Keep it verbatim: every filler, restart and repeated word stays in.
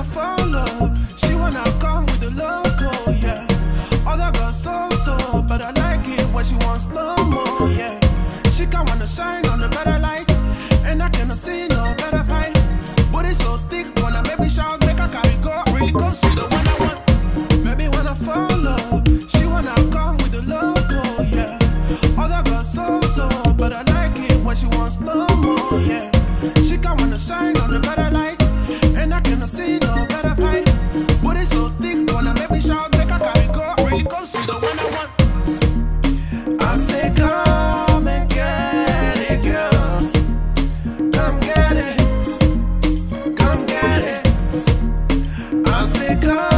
wanna follow, she wanna come with the logo, yeah. Other girls so so, but I like it when she wants slow mo, yeah. She can wanna shine on the better light, and I cannot see no better fight. But it's so thick, wanna maybe shout, make her carry go, really cause she the one I want. Maybe wanna follow, she wanna come with the logo, yeah. Other girls so so, but I like it when she wants slow mo, yeah. She can wanna shine on the better light, and I cannot see no better fight. But it's so thick, wanna maybe shout, make her carry go, really cause she the one I want. I say come and get it, girl. Come get it, come get it. I say come